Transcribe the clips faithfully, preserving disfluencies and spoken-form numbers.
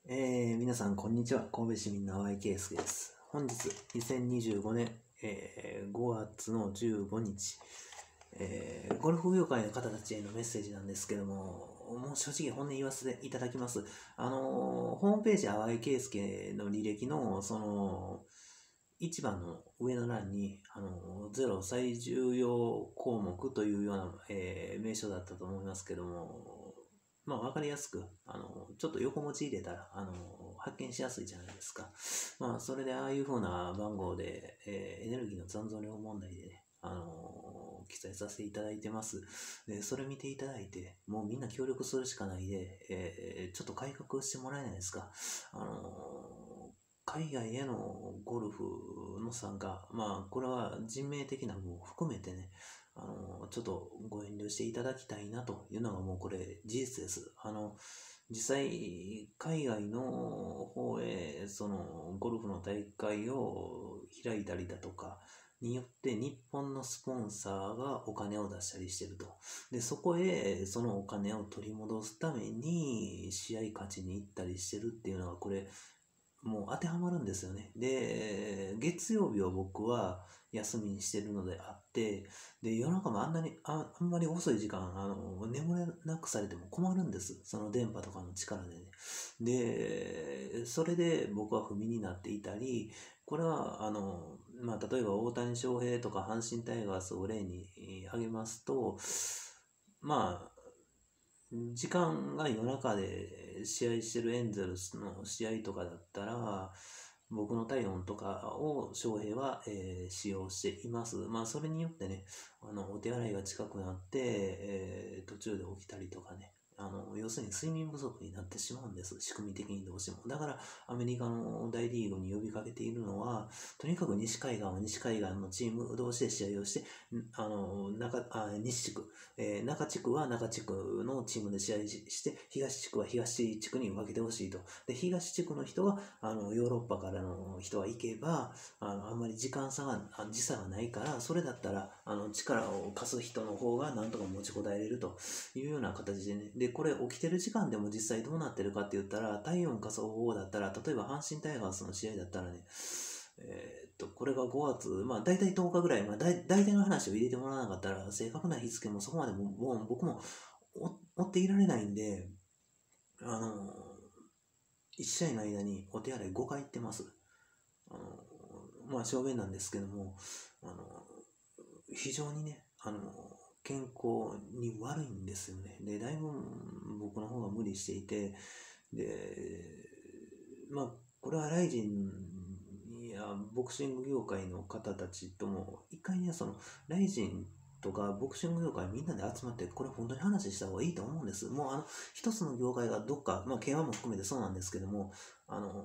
えー、皆さん、こんにちは。神戸市民の淡井圭介です。本日、にせんにじゅうごねん、えー、ごがつのじゅうごにち、えー、ゴルフ業界の方たちへのメッセージなんですけども、もう正直本音言わせていただきます。あのー、ホームページ淡井圭介の履歴の、その、いちばんの上の欄に、あのー、ゼロ最重要項目というような、えー、名称だったと思いますけども、まあ、わかりやすく、あの、ちょっと横文字入れたら、あの、発見しやすいじゃないですか。まあ、それでああいう風な番号で、えーエネルギーの残存量問題でね、あの、記載させていただいてます。で、それ見ていただいて、もうみんな協力するしかないで、えーちょっと改革してもらえないですか。あの、海外へのゴルフの参加、まあ、これは人命的な部分を含めてね、あの、ちょっとご遠慮していただきたいなというのがもうこれ事実です。あの、実際、海外の方へ、その、ゴルフの大会を開いたりだとか、によって日本のスポンサーがお金を出したりしてると。で、そこへそのお金を取り戻すために試合勝ちに行ったりしてるっていうのがこれ、もう当てはまるんですよね。で、月曜日を僕は休みにしてるのであって、で、夜中もあんなに、あ、あんまり遅い時間、あの、眠れなくされても困るんです。その電波とかの力でね。で、それで僕は不眠になっていたり、これは、あの、まあ、例えば大谷翔平とか阪神タイガースを例に挙げますと、まあ、時間が夜中で試合してるエンゼルスの試合とかだったら、僕の体温とかを翔平は、えー使用しています。まあ、それによってね、あの、お手洗いが近くなって、えー途中で起きたりとかね、あの、要するに睡眠不足になってしまうんです。仕組み的にどうしても。だから、アメリカの大リーグに呼びかけているのは、とにかく西海岸は西海岸のチーム同士で試合をして、んあの、中、あ、西地区、えー中地区は中地区のチームで試合して、東地区は東地区に分けてほしいと。で、東地区の人が、あの、ヨーロッパからの人が行けば、あの、あんまり時間差が、あ時差がないから、それだったら、あの、力を貸す人の方がなんとか持ちこたえれるというような形でね。で、これ起きてる時間でも実際どうなってるかって言ったら、体温貸す方法だったら、例えば阪神タイガースの試合だったらね、えーっと、これがごがつ、まあ大体とおかぐらい、まあ大大体の話を入れてもらわなかったら、正確な日付もそこまでももう僕も追っていられないんで、あの、いち試合の間にお手洗いごかい行ってます。あの、まあ小便なんですけども、あの、非常にね、あの、健康に悪いんですよね。で、だいぶ僕の方が無理していて、で、まあ、これはライジンやボクシング業界の方たちとも、一回ね、その、ライジンとかボクシング業界みんなで集まって、これ本当に話した方がいいと思うんです。もうあの、一つの業界がどっか、まあ、ケーワン も含めてそうなんですけども、あの、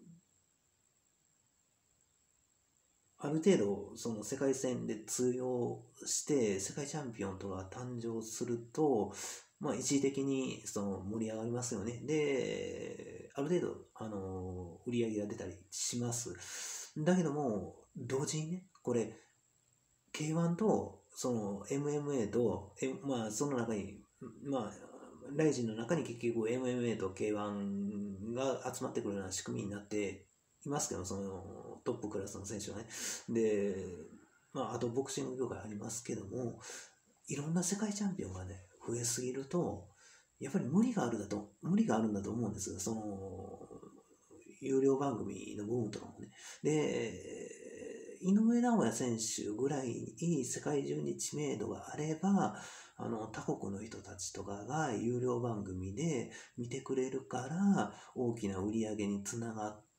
ある程度、その世界戦で通用して、世界チャンピオンとか誕生すると、まあ一時的にその盛り上がりますよね。で、ある程度、あの、売り上げが出たりします。だけども、同時にね、これ、ケーワン と、その エムエムエー と、えまあその中に、まあ、ライジンの中に結局 エムエムエー と ケーワン が集まってくるような仕組みになっていますけど、そのトップクラスの選手はね。で、まあ、あとボクシング業界ありますけども、いろんな世界チャンピオンがね、増えすぎると、やっぱり無理があるだと、無理があるんだと思うんですよ。その、有料番組の部分とかもね。で、井上尚弥選手ぐらいに世界中に知名度があれば、あの、他国の人たちとかが有料番組で見てくれるから、大きな売り上げにつながって、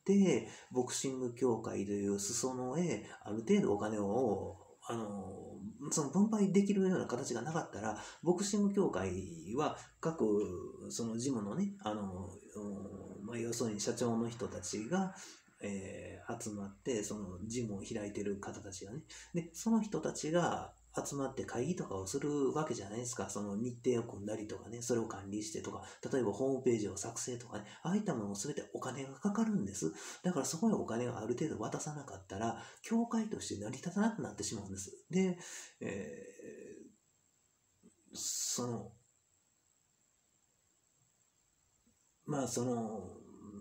ボクシング協会という裾野へある程度お金を、あの、その分配できるような形がなかったら、ボクシング協会は各、そのジムのね、あの、うんまあ、要するに社長の人たちが、えー集まって、そのジムを開いてる方たちがね。で、その人たちが集まって会議とかをするわけじゃないですか。その日程を組んだりとかね、それを管理してとか、例えばホームページを作成とかね、ああいったものも全てお金がかかるんです。だからそこにお金をある程度渡さなかったら、協会として成り立たなくなってしまうんです。で、えーその、まあその、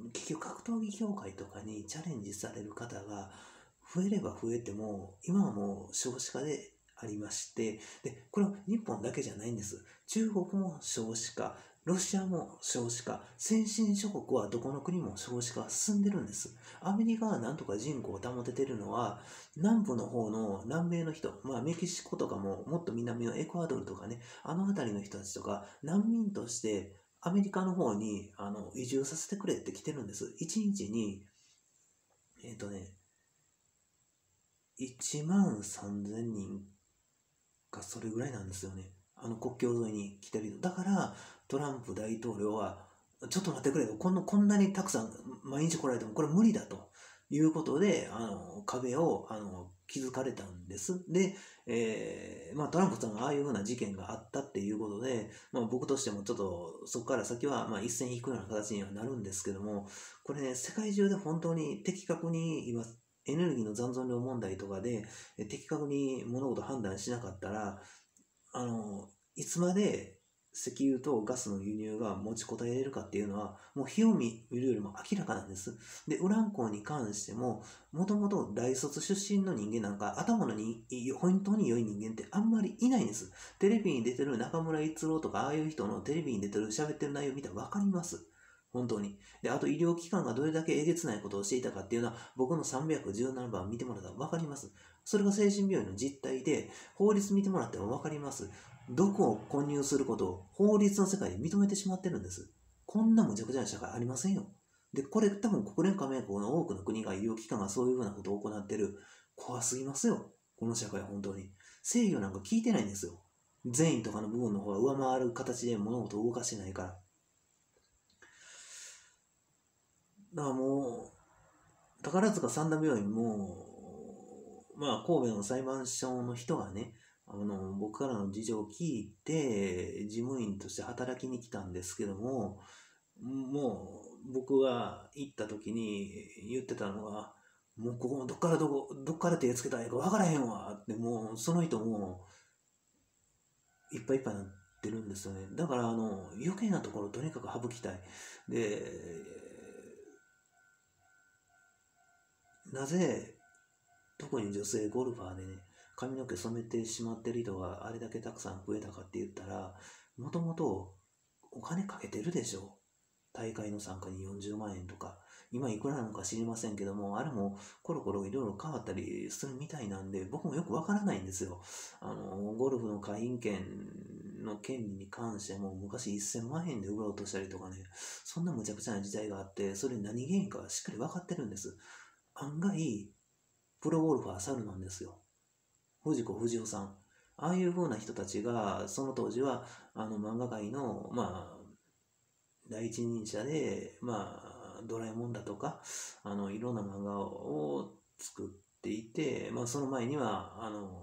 結局格闘技協会とかにチャレンジされる方が増えれば増えても、今はもう少子化でありまして、で、これは日本だけじゃないんです。中国も少子化、ロシアも少子化、先進諸国はどこの国も少子化が進んでるんです。アメリカはなんとか人口を保ててるのは、南部の方の南米の人、まあメキシコとかももっと南のエクアドルとかね、あの辺りの人たちとか、難民としてアメリカの方にあの移住させてくれって来てるんです。いちにちに、えっとね、いちまんさんぜんにんかそれぐらいなんですよね。あの国境沿いに来てる人。だから、トランプ大統領は、ちょっと待ってくれと、こんな、こんなにたくさん毎日来られてもこれ無理だということで、あの、壁を、あの、築かれたんです。で、えー、まあトランプさんがああいうふうな事件があったっていうことで、まあ僕としてもちょっとそこから先は、まあ一線引くような形にはなるんですけども、これね、世界中で本当に的確に今、エネルギーの残存量問題とかで、的確に物事を判断しなかったら、あの、いつまで石油とガスの輸入が持ちこたえれるかっていうのは、もう火を見るよりも明らかなんです。で、ウラン鉱に関しても、もともと大卒出身の人間なんか、頭のに本当に良い人間ってあんまりいないんです。テレビに出てる中村逸郎とか、ああいう人のテレビに出てる喋ってる内容を見たらわかります。本当に。で、あと医療機関がどれだけえげつないことをしていたかっていうのは、僕のさんびゃくじゅうななばん見てもらったらわかります。それが精神病院の実態で、法律見てもらってもわかります。毒を混入することを法律の世界で認めてしまってるんです。こんな無茶苦茶な社会ありませんよ。で、これ多分国連加盟国の多くの国が医療機関がそういうふうなことを行ってる。怖すぎますよ。この社会は本当に。制御なんか聞いてないんですよ。善意とかの部分の方が上回る形で物事を動かしてないから。だからもう、宝塚三田病院も、まあ、神戸の裁判所の人がね、あの、僕からの事情を聞いて、事務員として働きに来たんですけども、もう、僕が行った時に言ってたのが、もうここどっからどこ、どっから手つけたらいいか分からへんわって、もう、その人も、いっぱいいっぱいになってるんですよね。だから、あの、余計なところをとにかく省きたい。で、なぜ、特に女性ゴルファーでね、髪の毛染めてしまってる人があれだけたくさん増えたかって言ったら、もともとお金かけてるでしょ。大会の参加によんじゅうまんえんとか。今いくらなのか知りませんけども、あれもコロコロいろいろ変わったりするみたいなんで、僕もよくわからないんですよ。あの、ゴルフの会員権の権利に関しても昔せんまんえんで売ろうとしたりとかね、そんな無茶苦茶な時代があって、それ何原因かしっかり分かってるんです。案外、プロゴルファー猿なんですよ。藤子不二雄さん。ああいう風な人たちが、その当時は、あの漫画界の、まあ、第一人者で、まあ、ドラえもんだとか、あの、いろんな漫画を作っていて、まあ、その前には、あの、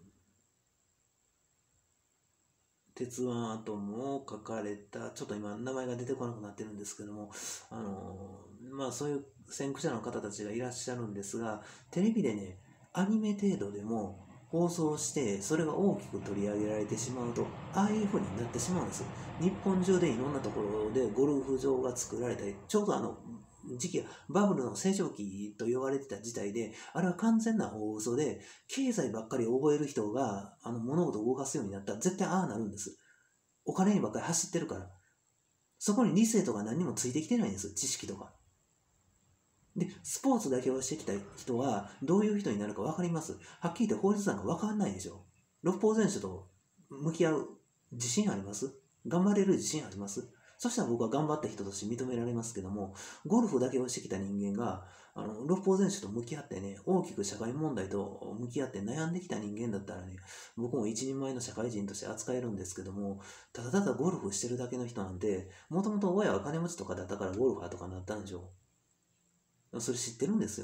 鉄腕アトムを書かれた、ちょっと今名前が出てこなくなってるんですけども、あの、まあそういう先駆者の方たちがいらっしゃるんですが、テレビでね、アニメ程度でも放送して、それが大きく取り上げられてしまうと、ああいう風になってしまうんです。日本中でいろんなところでゴルフ場が作られたり、ちょうどあの、時期がバブルの成長期と言われてた時代で、あれは完全な大嘘で、経済ばっかり覚える人があの物事を動かすようになったら絶対ああなるんです。お金にばっかり走ってるから。そこに理性とか何にもついてきてないんです、知識とか。で、スポーツだけをしてきた人はどういう人になるか分かります。はっきり言って法律なんか分かんないでしょ。六法全書と向き合う自信あります？頑張れる自信あります？そしたら僕は頑張った人として認められますけども、ゴルフだけをしてきた人間が、あの、六法全書と向き合ってね、大きく社会問題と向き合って悩んできた人間だったらね、僕も一人前の社会人として扱えるんですけども、ただただゴルフしてるだけの人なんて、もともと親は金持ちとかだったからゴルファーとかになったんでしょ。それ知ってるんですよ。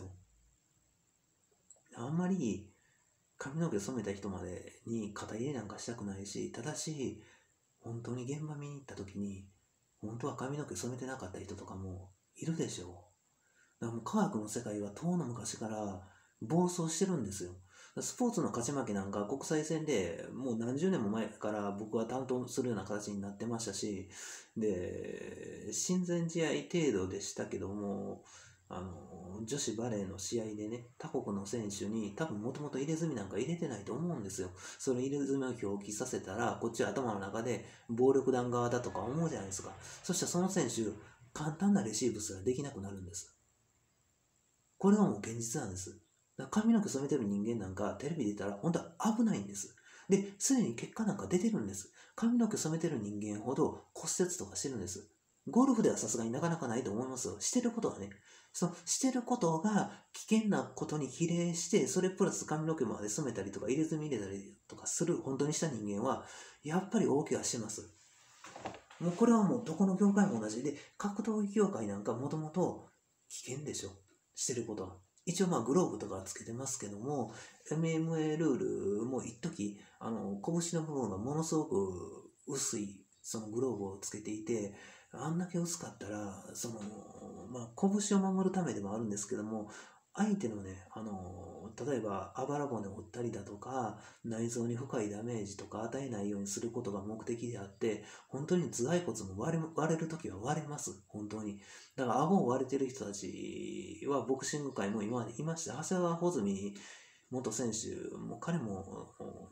あんまり髪の毛染めた人までに肩入れなんかしたくないし、ただし、本当に現場見に行った時に、本当は髪の毛染めてなかった人とかもいるでしょう。だからもう科学の世界は遠の昔から暴走してるんですよ。 スポーツの勝ち負けなんか国際戦でもう何十年も前から僕は担当するような形になってましたし、で、親善試合程度でしたけども、あの、女子バレーの試合でね、他国の選手に多分もともと入れ墨なんか入れてないと思うんですよ。その入れ墨を表記させたら、こっちは頭の中で暴力団側だとか思うじゃないですか。そしたらその選手、簡単なレシーブすらできなくなるんです。これはもう現実なんです。だから髪の毛染めてる人間なんかテレビ出たら本当は危ないんです。で、すでに結果なんか出てるんです。髪の毛染めてる人間ほど骨折とかしてるんです。ゴルフではさすがになかなかないと思いますよ。してることはね。そのしてることが危険なことに比例して、それプラス髪の毛まで染めたりとか入れ墨入れたりとかする本当にした人間は、やっぱり大怪我してます。もうこれはもうどこの業界も同じで、格闘技業界なんかもともと危険でしょ。してることは。一応まあグローブとかつけてますけども、エムエムエー ルールも一時あの拳の部分がものすごく薄いそのグローブをつけていて、あんだけ薄かったらそのまあ拳を守るためでもあるんですけども、相手のね、あの例えばあばら骨を折ったりだとか内臓に深いダメージとか与えないようにすることが目的であって、本当に頭蓋骨も割れ割れるときは割れます。本当に。だから顎を割れてる人たちはボクシング界も今までいました。長谷川穂積元選手も彼も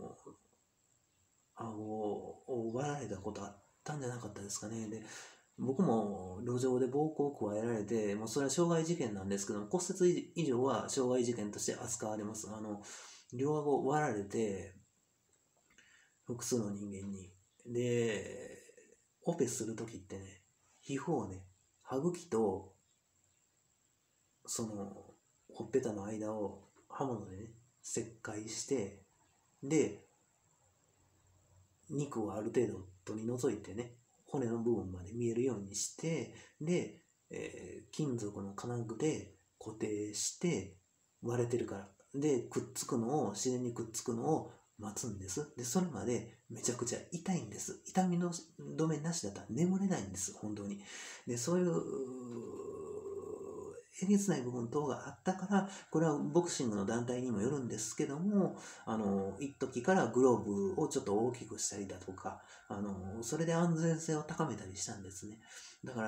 顎を割られたことあったんじゃなかったですかね。で、僕も路上で暴行を加えられて、もうそれは傷害事件なんですけども、骨折以上は傷害事件として扱われます。あの、両顎を割られて、複数の人間に。で、オペするときってね、皮膚をね、歯茎と、その、ほっぺたの間を刃物でね、切開して、で、肉をある程度取り除いてね、骨の部分まで見えるようにして、で、えー金属の金具で固定して割れてるから。で、くっつくのを、自然にくっつくのを待つんです。で、それまでめちゃくちゃ痛いんです。痛みの止めなしだったら眠れないんです、本当に。で、そういう、えげつない部分等があったから、これはボクシングの団体にもよるんですけども、あの、一時からグローブをちょっと大きくしたりだとか、あの、それで安全性を高めたりしたんですね。だから、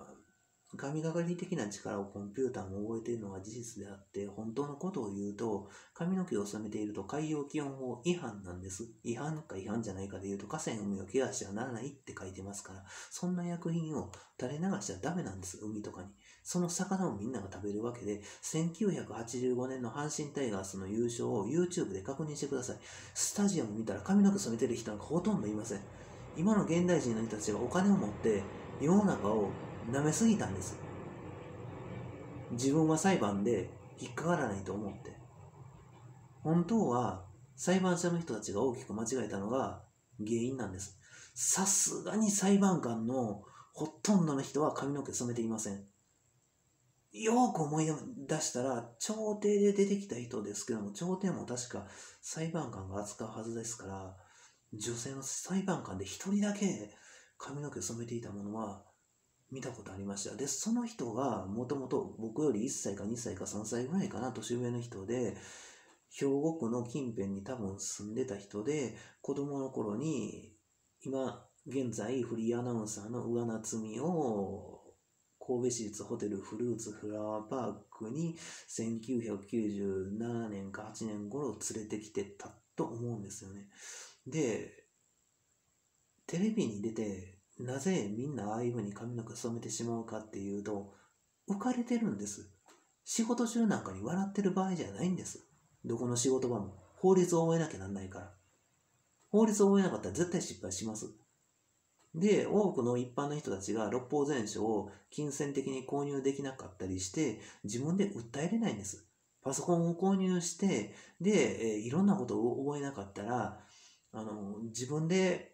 神がかり的な力をコンピューターも覚えているのが事実であって、本当のことを言うと、髪の毛を染めていると海洋気温法違反なんです。違反か違反じゃないかで言うと、河川海を汚してはならないって書いてますから、そんな薬品を垂れ流しちゃダメなんです、海とかに。その魚をみんなが食べるわけで、せんきゅうひゃくはちじゅうごねんの阪神タイガースの優勝を YouTube で確認してください。スタジアム見たら髪の毛染めてる人なんかほとんどいません。今の現代人の人たちがお金を持って世の中を舐めすぎたんです。自分は裁判で引っかからないと思って。本当は裁判所の人たちが大きく間違えたのが原因なんです。さすがに裁判官のほとんどの人は髪の毛染めていません。よーく思い出したら、朝廷で出てきた人ですけども、朝廷も確か裁判官が扱うはずですから、女性の裁判官で一人だけ髪の毛染めていたものは見たことありました。で、その人がもともと僕よりいっさいかにさいかさんさいぐらいかな、年上の人で、兵庫区の近辺に多分住んでた人で、子供の頃に、今現在フリーアナウンサーの上夏美を神戸市立ホテルフルーツフラワーパークにせんきゅうひゃくきゅうじゅうななねんかはちねん頃連れてきてたと思うんですよね。で、テレビに出てなぜみんなああいう風に髪の毛染めてしまうかっていうと、浮かれてるんです。仕事中なんかに笑ってる場合じゃないんです。どこの仕事場も。法律を覚えなきゃなんないから。法律を覚えなかったら絶対失敗します。で、多くの一般の人たちが六法全書を金銭的に購入できなかったりして、自分で訴えれないんです。パソコンを購入して、で、えーいろんなことを覚えなかったら、あの、自分で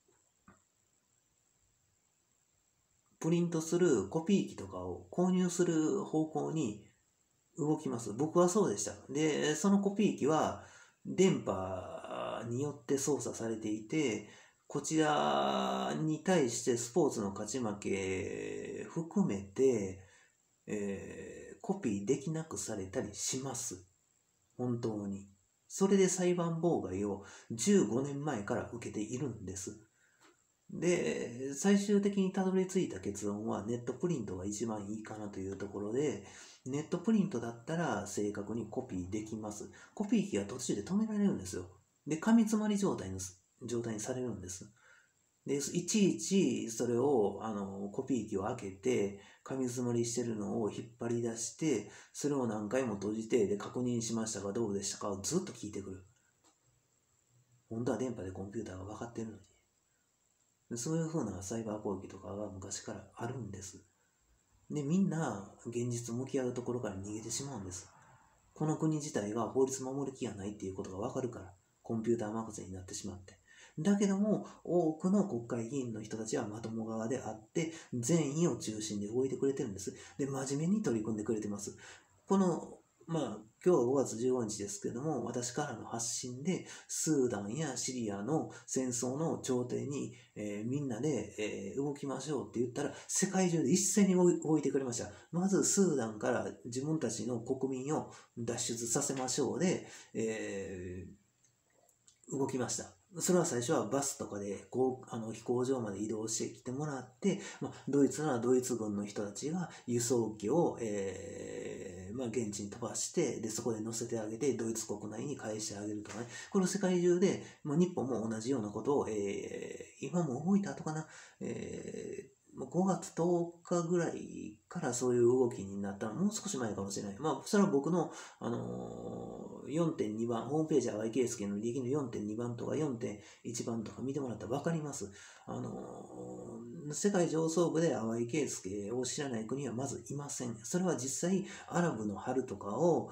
プリントするコピー機とかを購入する方向に動きます。僕はそうでした。で、そのコピー機は電波によって操作されていて、こちらに対してスポーツの勝ち負け含めて、えーコピーできなくされたりします。本当に。 それで裁判妨害をじゅうごねんまえから受けているんです。で、最終的にたどり着いた結論はネットプリントが一番いいかなというところで、ネットプリントだったら正確にコピーできます。コピー機が途中で止められるんですよ。で、紙詰まり状態の状態にされるんです。で、いちいちそれをあのコピー機を開けて、紙詰まりしてるのを引っ張り出して、それを何回も閉じて、で、確認しましたか、どうでしたかをずっと聞いてくる。本当は電波でコンピューターが分かってるのに。そういう風なサイバー攻撃とかが昔からあるんです。で、みんな現実向き合うところから逃げてしまうんです。この国自体が法律守る気がないっていうことがわかるから、コンピューター任せになってしまって。だけども、多くの国会議員の人たちはまとも側であって、善意を中心で動いてくれてるんです。で、真面目に取り組んでくれてます。このまあ、今日はごがつじゅうごにちですけども、私からの発信で、スーダンやシリアの戦争の調停に、えー、みんなで、えー、動きましょうって言ったら、世界中で一斉に動いてくれました。まず、スーダンから自分たちの国民を脱出させましょうで、えー、動きました。それは最初はバスとかでこうあの飛行場まで移動してきてもらって、まあ、ドイツならドイツ軍の人たちが輸送機を、えーまあ、現地に飛ばして、でそこで乗せてあげてドイツ国内に返してあげるとかね、この世界中で、まあ、日本も同じようなことを、えー、今も動いた後かな、えーごがつとおかぐらいからそういう動きになったのもう少し前かもしれない。まあ、それは僕の、あのー、よんてんにばん、ホームページは ワイケーエスケー の利益のよんてんにばんとか よんてんいちばんとか見てもらったら分かります。あのー、世界上層部で淡井圭介を知らない国はまずいません。それは実際、アラブの春とかを、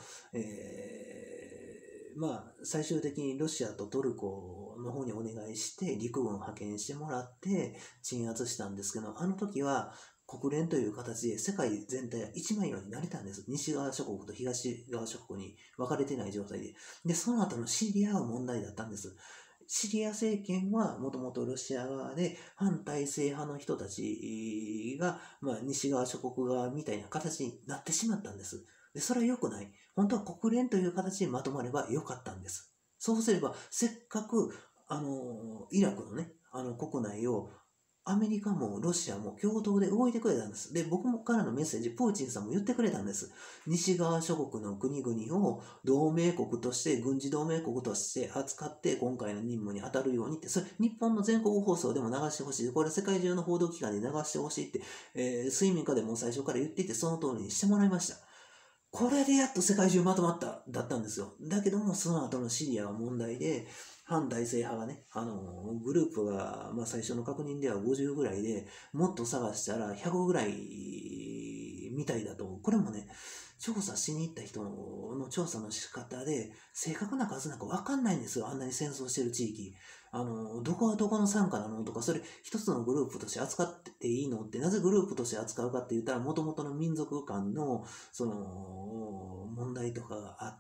えー、まあ、最終的にロシアとトルコの方にお願いして陸軍を派遣してもらって鎮圧したんですけど、あの時は国連という形で世界全体が一枚岩になれたんです。西側諸国と東側諸国に分かれてない状態で。で、その後のシリアが問題だったんです。シリア政権はもともとロシア側で反体制派の人たちが、まあ、西側諸国側みたいな形になってしまったんです。で、それは良くない。本当は国連という形でまとまれば良かったんです。そうすれば、せっかく、あの、イラクのね、あの国内をアメリカもロシアも共同で動いてくれたんです。で、僕もからのメッセージ、プーチンさんも言ってくれたんです。西側諸国の国々を同盟国として、軍事同盟国として扱って今回の任務に当たるようにって、それ日本の全国放送でも流してほしい。これ世界中の報道機関で流してほしいって、えー、水面下でも最初から言っていて、その通りにしてもらいました。これでやっと世界中まとまった、だったんですよ。だけども、その後のシリアは問題で、反体制派がね、あの、グループが、まあ最初の確認ではごじゅうぐらいで、もっと探したらひゃくぐらいみたいだと、これもね、調査しに行った人の調査の仕方で、正確な数なんかわかんないんですよ。あんなに戦争してる地域。あの、どこはどこの傘下なのとか、それ一つのグループとして扱っていいのって、なぜグループとして扱うかって言ったら、もともとの民族間の、その、問題とかがあって、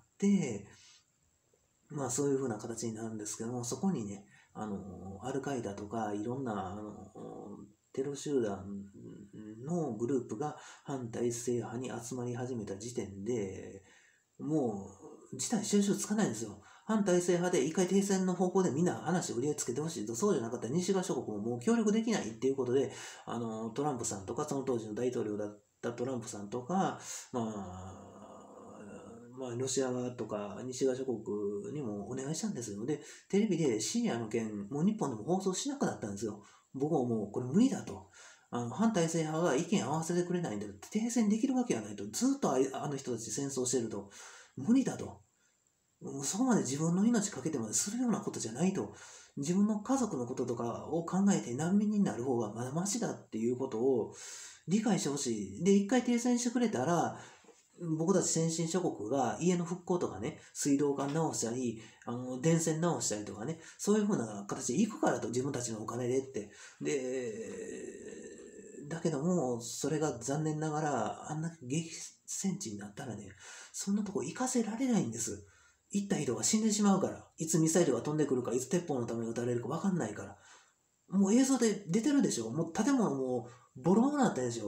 まあそういう風な形になるんですけども、そこにね、あの、アルカイダとかいろんな、あの、テロ集団のグループが反体制派に集まり始めた時点で、もう、事態収拾つかないんですよ。反体制派で一回停戦の方向でみんな話を売りつけてほしいと、そうじゃなかったら西側諸国ももう協力できないっていうことで、あの、トランプさんとか、その当時の大統領だったトランプさんとか、まあ、まあ、ロシア側とか西側諸国にもお願いしたんですよ。で、テレビでシリアの件、もう日本でも放送しなくなったんですよ。僕ももうこれ無理だと。あの反体制派が意見合わせてくれないんで、停戦できるわけがないと。ずっとあの人たち戦争してると。無理だと。そこまで自分の命かけてまでするようなことじゃないと。自分の家族のこととかを考えて難民になる方がまだマシだっていうことを理解してほしい。で、一回停戦してくれたら、僕たち先進諸国が家の復興とかね、水道管直したり、あの、電線直したりとかね、そういう風な形で行くからと、自分たちのお金でって。で、だけども、それが残念ながら、あんな激戦地になったらね、そんなとこ行かせられないんです。行った人が死んでしまうから。いつミサイルが飛んでくるか、いつ鉄砲のために撃たれるか分かんないから。もう映像で出てるでしょ。もう建物もボロボロになったでしょ。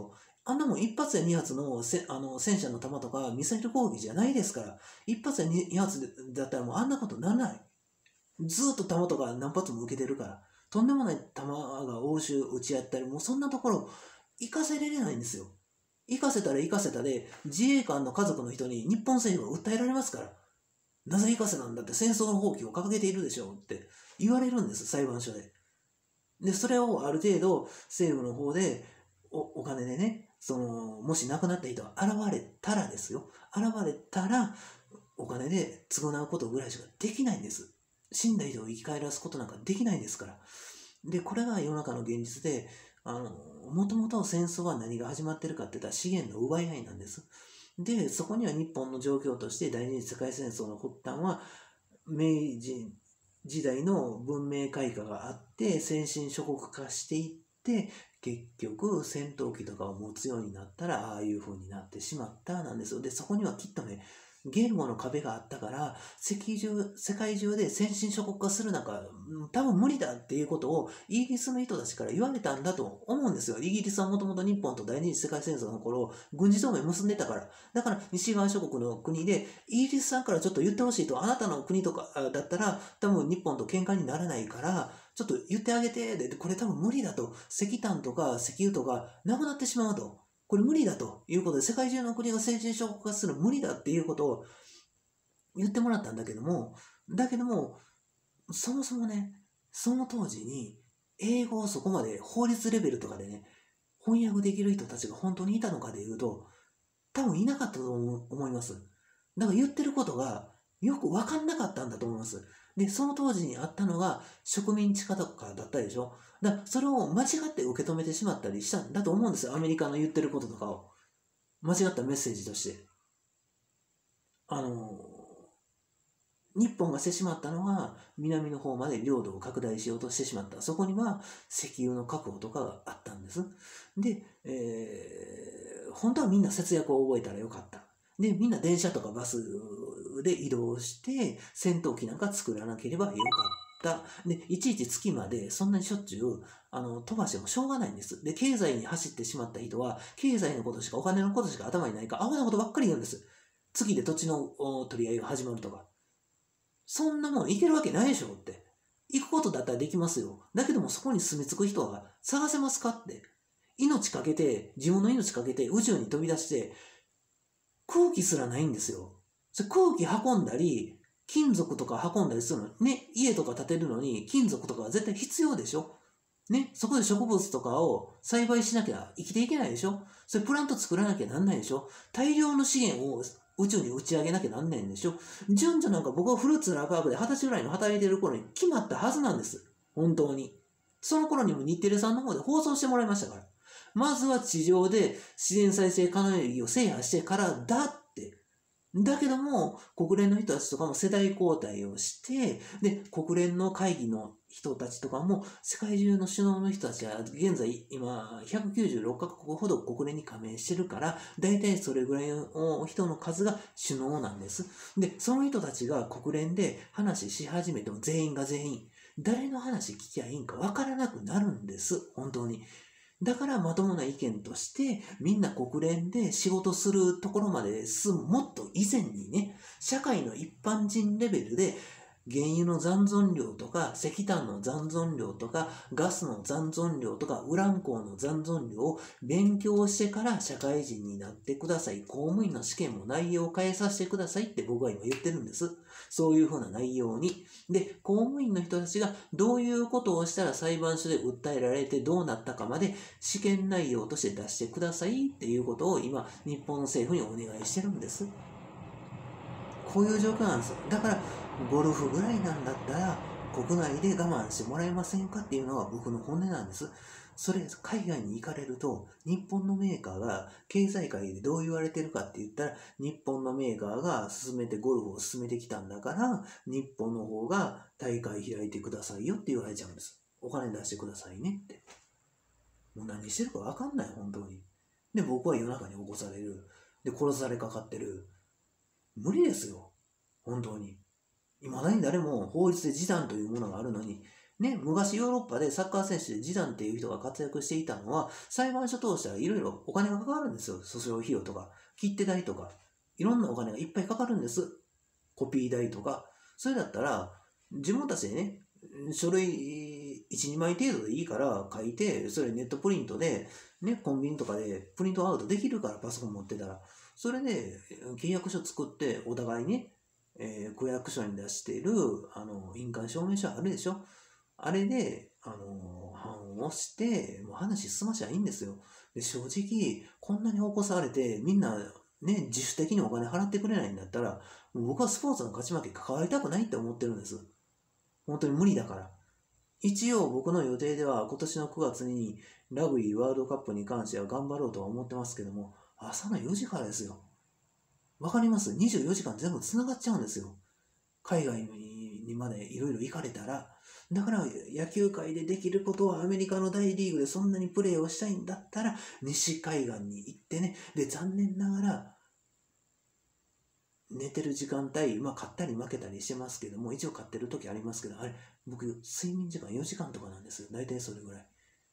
あんなもん一発や二発のせあの戦車の弾とかミサイル攻撃じゃないですから、一発や二発だったらもうあんなことならない。ずーっと弾とか何発も受けてるから、とんでもない弾が応酬打ち合ったり、もうそんなところ行かせれれないんですよ。行かせたら行かせたで、自衛官の家族の人に日本政府は訴えられますから、なぜ行かせなんだって戦争の放棄を掲げているでしょうって言われるんです、裁判所で。で、それをある程度政府の方でおお金でね、その、もし亡くなった人が現れたらですよ。現れたら、お金で償うことぐらいしかできないんです。死んだ人を生き返らすことなんかできないですから。で、これが世の中の現実で、あの、もともと戦争は何が始まってるかって言ったら資源の奪い合いなんです。で、そこには日本の状況として第二次世界戦争の発端は、明治時代の文明開化があって、先進諸国化していって、結局戦闘機とかを持つようになったら、ああいう風になってしまったなんですよ。で、そこにはきっとね、言語の壁があったから、世界中、世界中で先進諸国化するなんか、多分無理だっていうことをイギリスの人たちから言われたんだと思うんですよ。イギリスはもともと日本と第二次世界戦争の頃、軍事同盟結んでたから。だから西側諸国の国で、イギリスさんからちょっと言ってほしいと、あなたの国とかだったら、多分日本と喧嘩にならないから、ちょっと言ってあげて、で、これ多分無理だと。石炭とか石油とかなくなってしまうと。これ無理だということで、世界中の国が先進諸国化する無理だっていうことを言ってもらったんだけども、だけども、そもそもね、その当時に英語をそこまで法律レベルとかでね、翻訳できる人たちが本当にいたのかでいうと、多分いなかったと思います。だから言ってることがよく分かんなかったんだと思います。で、その当時にあったのが植民地化とかだったでしょ。だからそれを間違って受け止めてしまったりしたんだと思うんですよ。アメリカの言ってることとかを。間違ったメッセージとして。あの、日本がしてしまったのは南の方まで領土を拡大しようとしてしまった。そこには石油の確保とかがあったんです。で、えー、本当はみんな節約を覚えたらよかった。で、みんな電車とかバスで移動して戦闘機なんか作らなければよかった。で、いちいち月までそんなにしょっちゅうあの飛ばしてもしょうがないんです。で、経済に走ってしまった人は経済のことしかお金のことしか頭にないからアホなことばっかり言うんです。月で土地の取り合いが始まるとか。そんなもん行けるわけないでしょって。行くことだったらできますよ。だけどもそこに住み着く人は探せますかって。命かけて、自分の命かけて宇宙に飛び出して、空気すらないんですよ。それ空気運んだり、金属とか運んだりするの。ね、家とか建てるのに金属とかは絶対必要でしょ。ね、そこで植物とかを栽培しなきゃ生きていけないでしょ。それプラント作らなきゃなんないでしょ。大量の資源を宇宙に打ち上げなきゃなんないんでしょ。順序なんか僕はフルーツラーパークではたちぐらいの働いてる頃に決まったはずなんです。本当に。その頃にも日テレさんの方で放送してもらいましたから。まずは地上で自然再生可能エネルギーを制覇してからだって。だけども、国連の人たちとかも世代交代をして、で、国連の会議の人たちとかも、世界中の首脳の人たちは、現在、今、ひゃくきゅうじゅうろっカ国ほど国連に加盟してるから、だいたいそれぐらいの人の数が首脳なんです。で、その人たちが国連で話し始めても全員が全員、誰の話聞きゃいいんかわからなくなるんです。本当に。だからまともな意見としてみんな国連で仕事するところまで進むもっと以前にね、社会の一般人レベルで原油の残存量とか石炭の残存量とかガスの残存量とかウラン鉱の残存量を勉強してから社会人になってください。公務員の試験も内容を変えさせてくださいって僕は今言ってるんです。そういうふうな内容に。で、公務員の人たちがどういうことをしたら裁判所で訴えられてどうなったかまで試験内容として出してくださいっていうことを今日本政府にお願いしてるんです。こういう状況なんですよ。だからゴルフぐらいなんだったら国内で我慢してもらえませんかっていうのが僕の本音なんです。それ海外に行かれると日本のメーカーが経済界でどう言われてるかって言ったら、日本のメーカーが進めてゴルフを進めてきたんだから日本の方が大会開いてくださいよって言われちゃうんです。お金出してくださいねって。もう何してるか分かんない本当に。で僕は夜中に起こされる。で殺されかかってる。無理ですよ本当に。未だに誰も法律で示談というものがあるのにね、昔ヨーロッパでサッカー選手でジダンっていう人が活躍していたのは、裁判所通したらいろいろお金がかかるんですよ。訴訟費用とか、切手代とか、いろんなお金がいっぱいかかるんです。コピー代とか。それだったら、自分たちでね、書類いち、にまい程度でいいから書いて、それネットプリントで、ね、コンビニとかでプリントアウトできるからパソコン持ってたら、それで契約書作ってお互いね、えー、区役所に出しているあの印鑑証明書あるでしょ。あれで、あのー、判をして、もう話進ましゃいいんですよ。で、正直、こんなに起こされて、みんなね、自主的にお金払ってくれないんだったら、もう僕はスポーツの勝ち負け関わりたくないって思ってるんです。本当に無理だから。一応僕の予定では今年のくがつにラグビーワールドカップに関しては頑張ろうとは思ってますけども、朝のよじからですよ。わかります？ にじゅうよ 時間全部繋がっちゃうんですよ。海外にまでいろいろ行かれたら。だから野球界でできることはアメリカの大リーグでそんなにプレーをしたいんだったら西海岸に行ってね。で、残念ながら寝てる時間帯、まあ勝ったり負けたりしてますけども、一応勝ってる時ありますけど、あれ、僕睡眠時間よじかんとかなんですよ。大体それぐらい。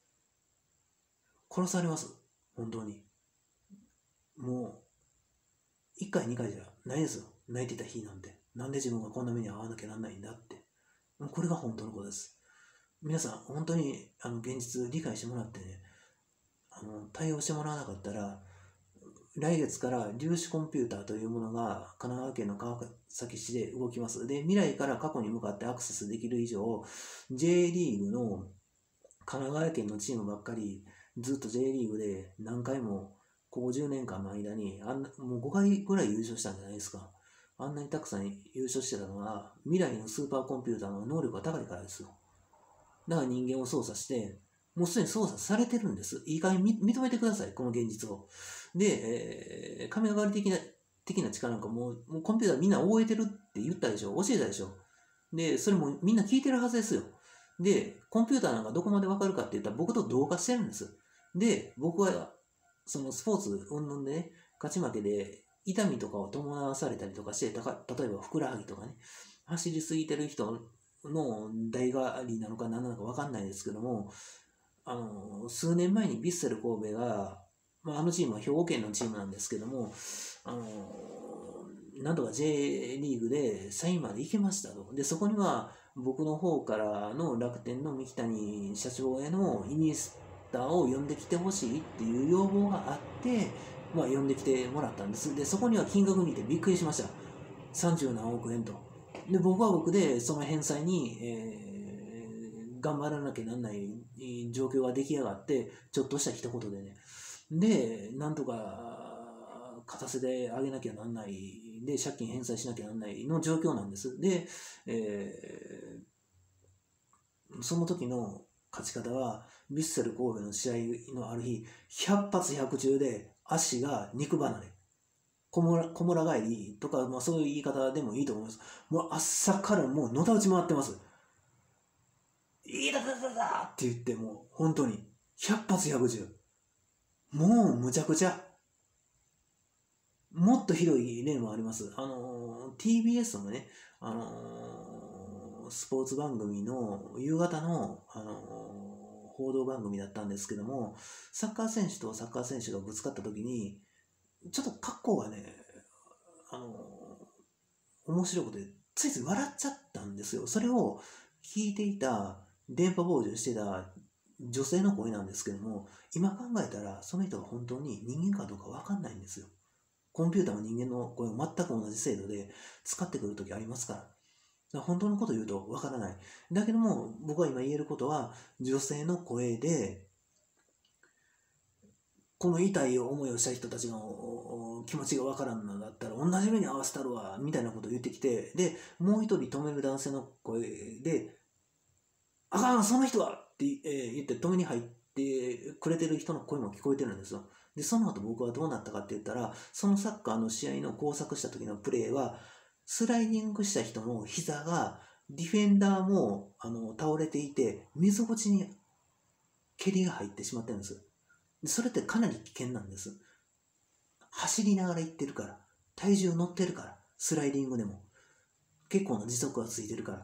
殺されます。本当に。もう、いっかいにかいじゃないですよ。泣いてた日なんて。なんで自分がこんな目に遭わなきゃなんないんだって。これが本当のことです。皆さん、本当にあの現実理解してもらってね、あの対応してもらわなかったら、来月から粒子コンピューターというものが神奈川県の川崎市で動きます。で、未来から過去に向かってアクセスできる以上、J リーグの神奈川県のチームばっかり、ずっと J リーグで何回もここじゅうねんかんの間にあんな、もうごかいぐらい優勝したんじゃないですか。あんなにたくさん優勝してたのは、未来のスーパーコンピューターの能力が高いからですよ。だから人間を操作して、もうすでに操作されてるんです。いい加減認めてください、この現実を。で、えー、神がかり的な、的な力なんかもう、もうコンピューターみんな覚えてるって言ったでしょ、教えたでしょ。で、それもみんな聞いてるはずですよ。で、コンピューターなんかどこまでわかるかって言ったら僕と同化してるんです。で、僕は、そのスポーツ、うんぬんでね、勝ち負けで痛みとかを伴わされたりとかして、たか例えばふくらはぎとかね、走りすぎてる人の代替りなのか何なのか分かんないですけども、あの数年前にヴィッセル神戸が、まあ、あのチームは兵庫県のチームなんですけども、あのなんとか J リーグでさんいまで行けましたと。で、そこには僕の方からの楽天の三木谷社長へのイニスタを呼んできてほしいっていう要望があって、まあ、呼んできてもらったんです。で、そこには金額見てびっくりしました。さんじゅうなんおくえんと。で、僕は僕でその返済に、えー、頑張らなきゃなんない状況が出来上がって、ちょっとした一言でね。で、なんとか、勝たせてあげなきゃなんない。で、借金返済しなきゃなんないの状況なんです。で、えー、その時の勝ち方は、ヴィッセル神戸の試合のある日、ひゃく発ひゃく中で足が肉離れ。こもら、こもら返りとか、まあそういう言い方でもいいと思います。もう朝からもうのたうち回ってます。いたたたたって言ってもう本当にひゃく発ひゃく中。もうむちゃくちゃ。もっとひどい例もあります。あのー、ティービーエス のね、あのー、スポーツ番組の夕方の、あのー、報道番組だったんですけども、サッカー選手とサッカー選手がぶつかった時に、ちょっと格好がね、あのー、面白いことで、ついつい笑っちゃったんですよ。それを聞いていた、電波傍受してた女性の声なんですけども、今考えたら、その人が本当に人間かどうかわかんないんですよ。コンピューターも人間の声を全く同じ精度で使ってくるときありますから。だから本当のことを言うとわからない。だけども、僕は今言えることは、女性の声で、この痛い思いをした人たちの気持ちがわからんのだったら、同じ目に合わせたるわ、みたいなことを言ってきて、で、もう一人止める男性の声で、あかん、その人はって、えー、言って止めに入ってくれてる人の声も聞こえてるんですよ。で、その後僕はどうなったかって言ったら、そのサッカーの試合の工作した時のプレーは、スライディングした人の膝が、ディフェンダーもあの倒れていて、水落ちに蹴りが入ってしまってるんです。それってかなり危険なんです。走りながら行ってるから、体重乗ってるから、スライディングでも。結構な時速がついてるから。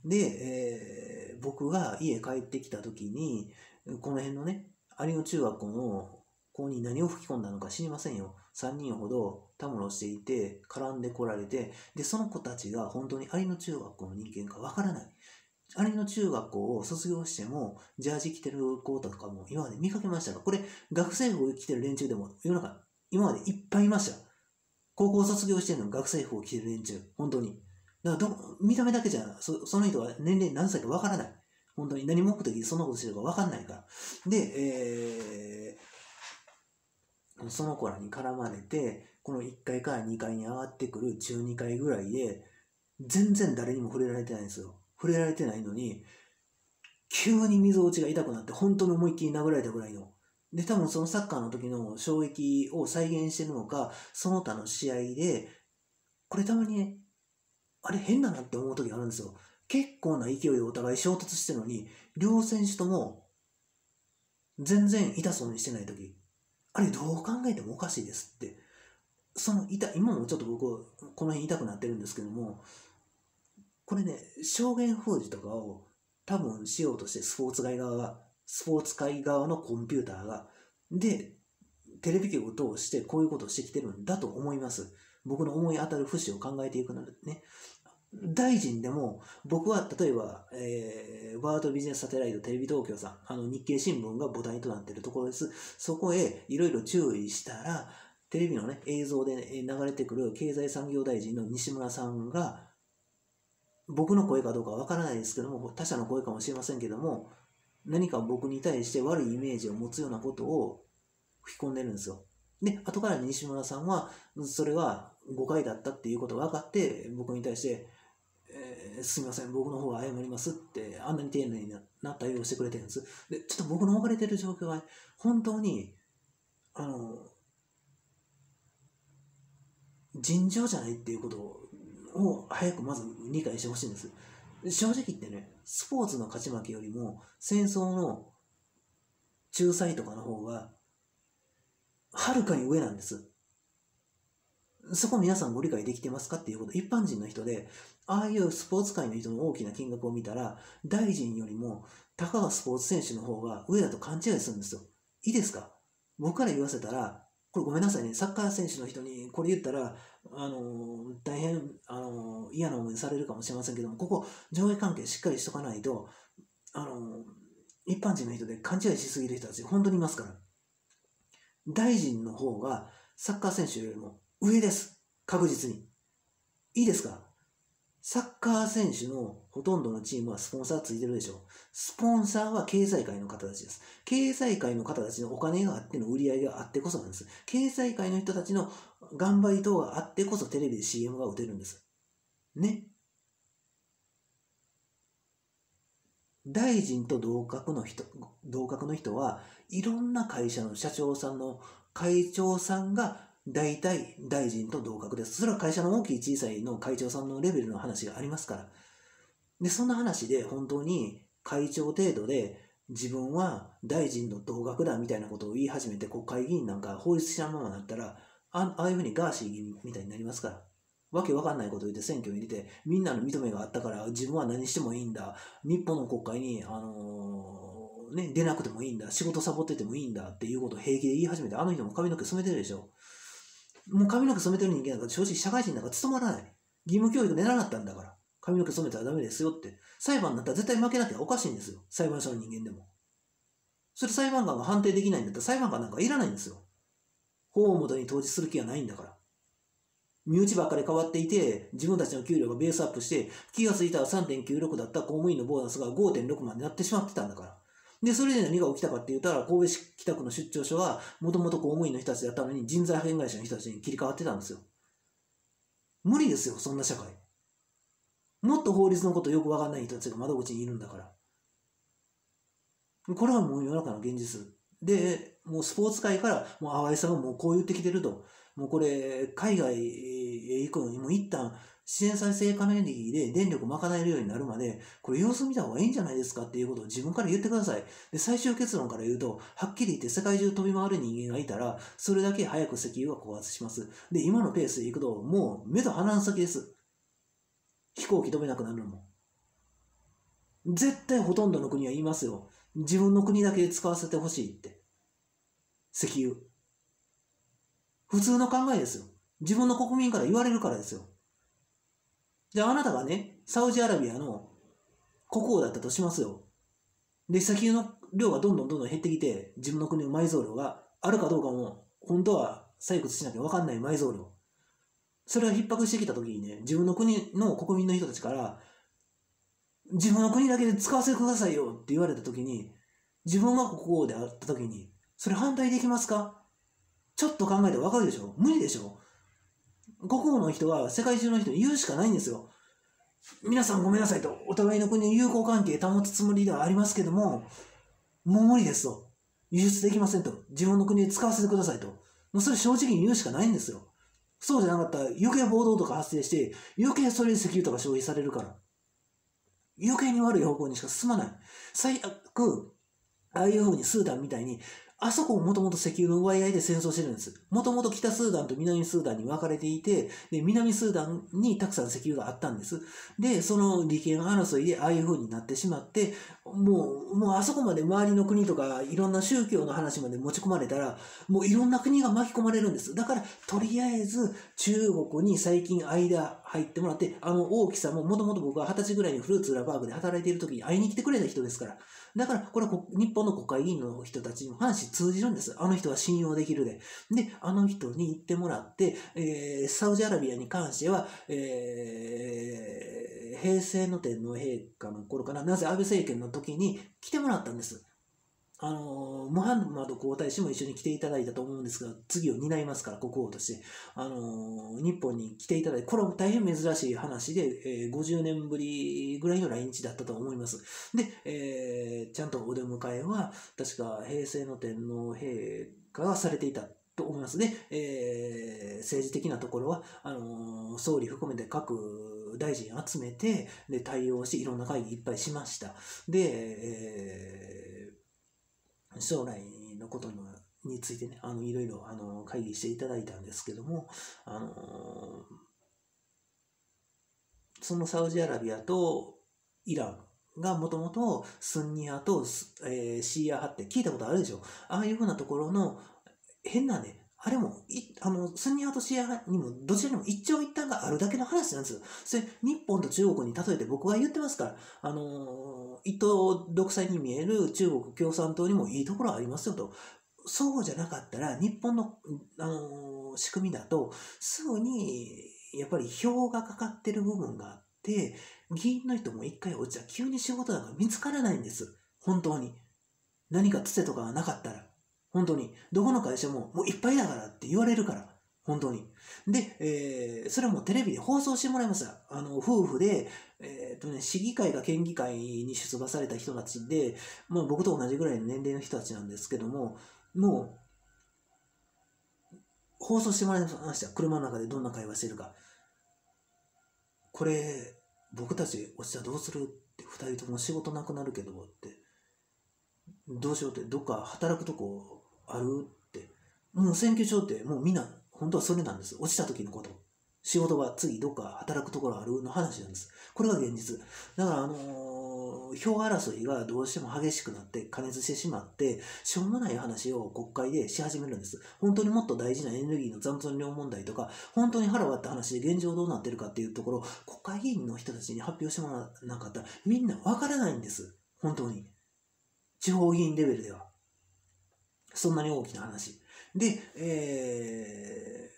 で、えー僕が家帰ってきた時に、この辺のね、有野中学校の子に何を吹き込んだのか知りませんよ。さんにんほどたむろしていて、絡んでこられて、で、その子たちが本当に有野中学校の人間かわからない。有野中学校を卒業しても、ジャージ着てる子とかも今まで見かけましたが、これ、学生服を着てる連中でも世の中、今までいっぱいいました。高校卒業してるのに学生服を着てる連中、本当に。だからど見た目だけじゃそ、その人は年齢何歳かわからない。本当に何目的でそんなことしてるかわかんないから。で、えー、その子らに絡まれて、このいっかいからにかいに上がってくる中にかいぐらいで、全然誰にも触れられてないんですよ。触れられてないのに、急に溝落ちが痛くなって、本当に思いっきり殴られたぐらいの。で、多分そのサッカーの時の衝撃を再現してるのか、その他の試合で、これたまにね、あれ変だなって思う時あるんですよ。結構な勢いでお互い衝突してるのに、両選手とも全然痛そうにしてない時、あれどう考えてもおかしいですって。その痛、今もちょっと僕、この辺痛くなってるんですけども、これね、証言封じとかを多分しようとして、スポーツ界側が、スポーツ界側のコンピューターが、で、テレビ局を通してこういうことをしてきてるんだと思います。僕の思い当たる節を考えていくのでね。大臣でも、僕は例えば、えー、ワールドビジネスサテライトテレビ東京さん、あの日経新聞が母体となっているところです。そこへいろいろ注意したら、テレビのね、映像で、ね、流れてくる経済産業大臣の西村さんが、僕の声かどうかわからないですけども、他者の声かもしれませんけども、何か僕に対して悪いイメージを持つようなことを吹き込んでるんですよ。で、後から西村さんは、それは誤解だったっていうことが分かって、僕に対して、えー、すみません、僕の方が謝りますって、あんなに丁寧な対応してくれてるんです。で、ちょっと僕の置かれてる状況は、本当に、あの、尋常じゃないっていうことを早くまず理解してほしいんです。正直言ってね、スポーツの勝ち負けよりも、戦争の仲裁とかの方が、はるかに上なんです。そこ皆さんご理解できてますかっていうこと、一般人の人で、ああいうスポーツ界の人の大きな金額を見たら、大臣よりも、たかがスポーツ選手の方が上だと勘違いするんですよ。いいですか？僕から言わせたら、これごめんなさいね、サッカー選手の人にこれ言ったら、あのー、大変、あのー、嫌な思いされるかもしれませんけども、ここ、上下関係しっかりしとかないと、あのー、一般人の人で勘違いしすぎる人たち、本当にいますから。大臣の方が、サッカー選手よりも上です。確実に。いいですか？サッカー選手のほとんどのチームはスポンサーついてるでしょう。スポンサーは経済界の方たちです。経済界の方たちのお金があっての売り上げがあってこそなんです。経済界の人たちの頑張り等があってこそテレビで シーエム が打てるんです。ね。大臣と同格の人、同格の人はいろんな会社の社長さんの会長さんが大体大臣と同格です。それは会社の大きい小さいの会長さんのレベルの話がありますから。で、そんな話で本当に会長程度で自分は大臣と同格だみたいなことを言い始めて国会議員なんか法律者のままになったら、あああいうふうにガーシー議員みたいになりますから。わけわかんないこと言って選挙に入れて、みんなの認めがあったから自分は何してもいいんだ。日本の国会に、あのー、ね、出なくてもいいんだ。仕事サボっててもいいんだっていうことを平気で言い始めて、あの人も髪の毛染めてるでしょ。もう髪の毛染めてる人間なんか正直社会人なんか務まらない。義務教育で習ったんだから。髪の毛染めたらダメですよって。裁判になったら絶対負けなきゃおかしいんですよ。裁判所の人間でも。それ裁判官が判定できないんだったら裁判官なんかいらないんですよ。法を元に統治する気はないんだから。身内ばっかり変わっていて、自分たちの給料がベースアップして、気がついたら さんてんきゅうろく だった公務員のボーナスが ごてんろく までなってしまってたんだから。で、それで何が起きたかって言ったら、神戸市北区の出張所は、もともと公務員の人たちだったのに人材派遣会社の人たちに切り替わってたんですよ。無理ですよ、そんな社会。もっと法律のことよくわかんない人たちが窓口にいるんだから。これはもう世の中の現実。で、もうスポーツ界から、もう淡井さんがもうこう言ってきてると。もうこれ、海外へ行くのにもう一旦、自然再生可能エネルギーで電力を賄えるようになるまで、これ様子見た方がいいんじゃないですかっていうことを自分から言ってください。で、最終結論から言うと、はっきり言って世界中飛び回る人間がいたら、それだけ早く石油は枯渇します。で、今のペースで行くと、もう目と鼻の先です。飛行機飛べなくなるのも。 絶対ほとんどの国は言いますよ。自分の国だけ使わせてほしいって。石油。普通の考えですよ。自分の国民から言われるからですよ。じゃああなたがね、サウジアラビアの国王だったとしますよ。で、石油の量がどんどんどんどん減ってきて、自分の国の埋蔵量があるかどうかも、本当は採掘しなきゃ分かんない埋蔵量。それが逼迫してきたときにね、自分の国の国民の人たちから、自分の国だけで使わせてくださいよって言われたときに、自分が国王であったときに、それ反対できますか？ちょっと考えて分かるでしょ？無理でしょ？国王の人は世界中の人に言うしかないんですよ。皆さんごめんなさいと、お互いの国の友好関係保つつもりではありますけども、もう無理ですと。輸出できませんと。自分の国で使わせてくださいと。もうそれ正直に言うしかないんですよ。そうじゃなかったら余計暴動とか発生して、余計それで石油とか消費されるから。余計に悪い方向にしか進まない。最悪、ああいう風にスーダンみたいに、あそこももともと石油の奪い合いで戦争してるんです。もともと北スーダンと南スーダンに分かれていて、で、南スーダンにたくさん石油があったんです。で、その利権争いでああいう風になってしまって、もう、もうあそこまで周りの国とかいろんな宗教の話まで持ち込まれたら、もういろんな国が巻き込まれるんです。だから、とりあえず中国に最近間入ってもらって、あの大木さんももともと僕ははたちぐらいにフルーツラバーグで働いている時に会いに来てくれた人ですから。だから、これは日本の国会議員の人たちにも話通じるんです。あの人は信用できるで。で、あの人に言ってもらって、えー、サウジアラビアに関しては、えー、平成の天皇陛下の頃かな、なぜ安倍政権の時に来てもらったんです。あのー、ムハンマド皇太子も一緒に来ていただいたと思うんですが、次を担いますから、国王として。あのー、日本に来ていただいて、これは大変珍しい話で、えー、ごじゅうねんぶりぐらいの来日だったと思います。で、えー、ちゃんとお出迎えは、確か平成の天皇陛下がされていたと思いますね。えー、政治的なところは、あのー、総理含めて各大臣集めて、で、対応していろんな会議いっぱいしました。で、えー将来のことについてね、あのいろいろあの会議していただいたんですけども、あのそのサウジアラビアとイランがもともとスンニ派と、えー、シーア派って聞いたことあるでしょ。ああいうふうなところの変なね、あれもいあのスンニ派とシーア派にもどちらにも一長一短があるだけの話なんですよ。それ日本と中国に例えて僕は言ってますから、あの一党独裁に見える中国共産党にもいいところありますよと。そうじゃなかったら日本の、あのー、仕組みだとすぐにやっぱり票がかかってる部分があって議員の人も一回落ちたら急に仕事なんか見つからないんです。本当に何かつてとかがなかったら本当にどこの会社ももういっぱいだからって言われるから本当に。で、えー、それもテレビで放送してもらいました。あの、夫婦で、えっとね、市議会が県議会に出馬された人たちで、まあ僕と同じぐらいの年齢の人たちなんですけども、もう、放送してもらいました。車の中でどんな会話してるか。これ、僕たち落ちたらどうするって、二人とも仕事なくなるけどって、どうしようって、どっか働くとこあるって、もう選挙帳ってもうみんな、本当はそれなんです。落ちた時のこと。仕事は次どっか働くところあるの話なんです。これが現実。だから、あのー、票争いがどうしても激しくなって加熱してしまって、しょうもない話を国会でし始めるんです。本当にもっと大事なエネルギーの残存量問題とか、本当に腹割った話で現状どうなってるかっていうところ、国会議員の人たちに発表してもらわなかったら、みんなわからないんです。本当に。地方議員レベルでは。そんなに大きな話。で、え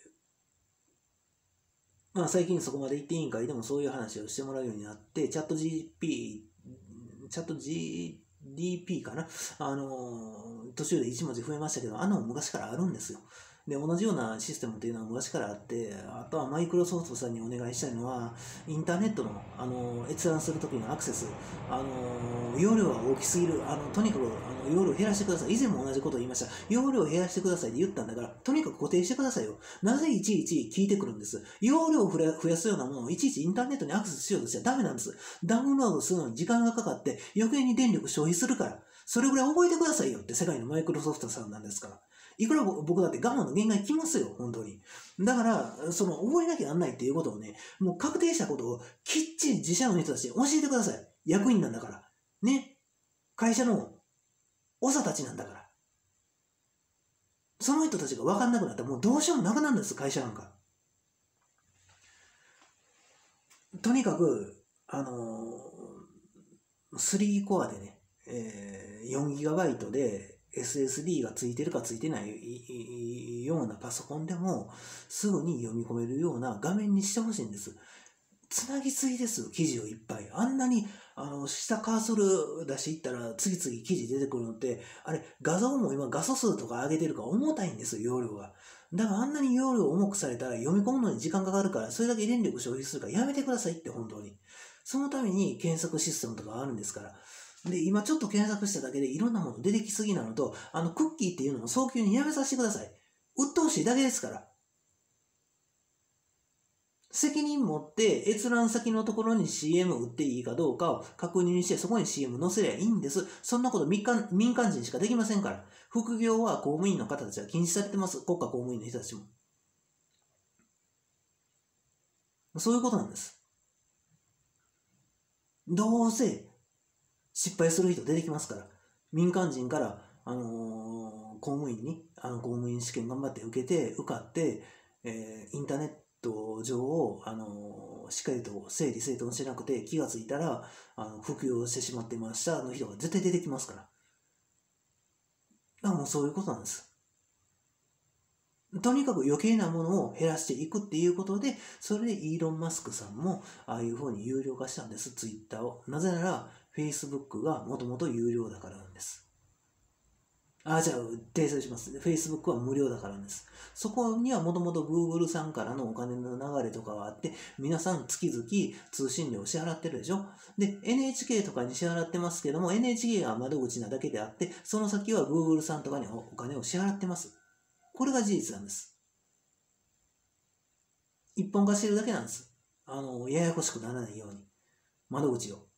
ー、まあ最近そこまで行って委員会でもそういう話をしてもらうようになって、チャット ジーピー、チャット ジーディーピー かな、あのー、途中でいち文字増えましたけど、あの昔からあるんですよ。で、同じようなシステムっていうのは昔からあって、あとはマイクロソフトさんにお願いしたいのは、インターネットの、あの閲覧するときのアクセス、あの容量が大きすぎる、あのとにかくあの容量を減らしてください。以前も同じことを言いました。容量を減らしてくださいって言ったんだから、とにかく固定してくださいよ。なぜいちいち聞いてくるんです。容量を増やすようなものをいちいちインターネットにアクセスしようとしちゃダメなんです。ダウンロードするのに時間がかかって余計に電力消費するから、それぐらい覚えてくださいよって世界のマイクロソフトさんなんですから。いくら僕だって我慢の限界来ますよ、本当に。だから、その覚えなきゃなんないっていうことをね、もう確定したことをきっちり自社の人たちに教えてください。役員なんだから。 ね、会社の長たちなんだから。その人たちが分かんなくなったらもうどうしようもなくなるんです、会社なんか。とにかく、あのー、スリーコアでね、えー、よんギガバイト で エスエスディー がついてるかついてないようなパソコンでもすぐに読み込めるような画面にしてほしいんです。つなぎすぎですよ、記事をいっぱい。あんなに、あの、下カーソル出していったら、次々記事出てくるのって、あれ、画像も今画素数とか上げてるから重たいんですよ、容量が。だからあんなに容量重くされたら読み込むのに時間かかるから、それだけ電力消費するからやめてくださいって、本当に。そのために検索システムとかあるんですから。で、今ちょっと検索しただけでいろんなもの出てきすぎなのと、あの、クッキーっていうのも早急にやめさせてください。鬱陶しいだけですから。責任持って閲覧先のところに シーエム 売っていいかどうかを確認してそこに シーエム 載せりゃいいんです。そんなこと民間、民間人しかできませんから。副業は公務員の方たちは禁止されてます。国家公務員の人たちも。そういうことなんです。どうせ失敗する人出てきますから。民間人から、あのー、公務員に、あの公務員試験頑張って受けて、受かって、えー、インターネット上を、あのー、しっかりと整理整頓してなくて、気がついたら、あの、服用してしまってましたの人が絶対出てきますから。だからもうそういうことなんです。とにかく余計なものを減らしていくっていうことで、それでイーロン・マスクさんもああいうふうに有料化したんです、ツイッターを。なぜなら、Facebook がもともと有料だからなんです。あ、じゃあ、訂正します。Facebook は無料だからなんです。そこにはもともと Google さんからのお金の流れとかがあって、皆さん月々通信料を支払ってるでしょ。で、エヌエイチケー とかに支払ってますけども、エヌエイチケー が窓口なだけであって、その先は Google さんとかにお金を支払ってます。これが事実なんです。一本化してるだけなんです。あの、ややこしくならないように。窓口を。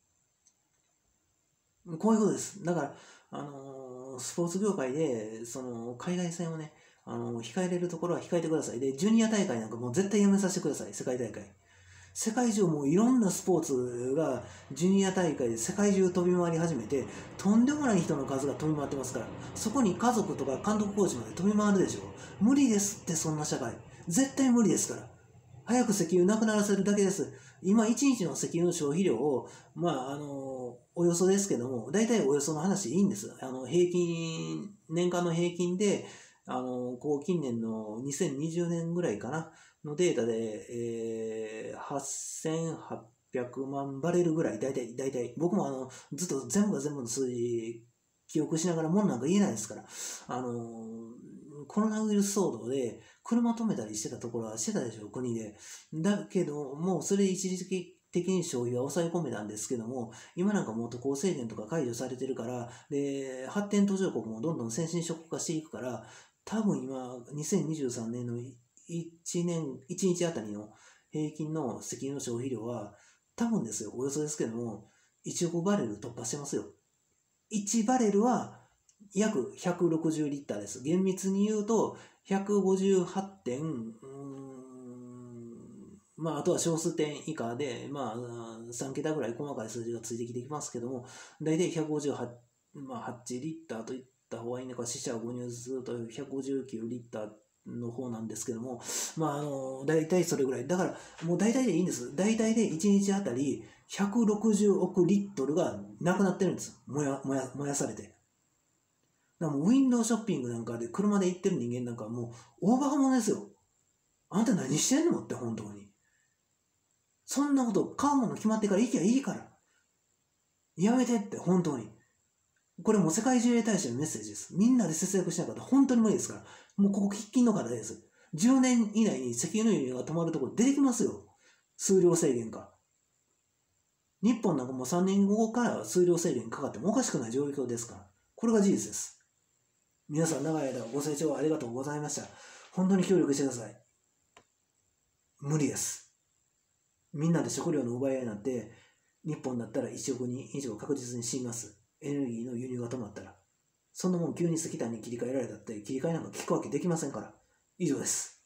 こういうことです。だから、あのー、スポーツ業界で、その、海外戦をね、あのー、控えれるところは控えてください。で、ジュニア大会なんかもう絶対やめさせてください。世界大会。世界中もういろんなスポーツがジュニア大会で世界中飛び回り始めて、とんでもない人の数が飛び回ってますから、そこに家族とか監督コーチまで飛び回るでしょ。無理ですって、そんな社会。絶対無理ですから。早く石油なくならせるだけです。今、いちにちの石油の消費量を、まあ、あの、およそですけども、大体およその話でいいんです。あの、平均、年間の平均で、あの、こう、近年のにせんにじゅうねんぐらいかな、のデータで、えー、はっせんはっぴゃくまんバレルぐらい、大体、大体、僕もあの、ずっと全部が全部の数字、記憶しながらもんなんか言えないですから、あの、コロナウイルス騒動で、車止めたりしてたところはしてたでしょ、国で。だけど、もうそれ一時的に消費は抑え込めたんですけども、今なんかもう渡航制限とか解除されてるから、で、発展途上国もどんどん先進諸国化していくから、多分今、にせんにじゅうさんねんのいちねん、いちにちあたりの平均の石油の消費量は、多分ですよ、およそですけども、いちおくバレル突破してますよ。いちバレルは約ひゃくろくじゅうリッターです。厳密に言うと、ひゃくごじゅうはちてん、うーん、まあ、あとは小数点以下で、まあ、さん桁ぐらい細かい数字がついてきてきますけども、大体ひゃくごじゅうはち、まあ、はちリッターといった方がいいのか、死者を誤入するとひゃくごじゅうきゅうリッターの方なんですけども、まあ、あの、大体それぐらい。だから、もう大体でいいんです。大体でいちにちあたりひゃくろくじゅうおくリットルがなくなってるんです。燃や、燃や、燃やされて。だからもうウィンドウショッピングなんかで車で行ってる人間なんかもう大バカ者ですよ。あんた何してんのって本当に。そんなこと買うもの決まってから行きゃいいから。やめてって本当に。これもう世界中へ対してのメッセージです。みんなで節約しなかったら本当に無理ですから。もうここ喫緊の課題です。じゅうねん以内に石油の輸入が止まるところ出てきますよ。数量制限か。日本なんかもうさんねんごから数量制限かかってもおかしくない状況ですから。これが事実です。皆さん長い間ご清聴ありがとうございました。本当に協力してください。無理です。みんなで食料の奪い合いになって、日本だったらいちおくにん以上確実に死にます。エネルギーの輸入が止まったら。そんなもん急に石炭に切り替えられたって切り替えなんか効くわけできませんから。以上です。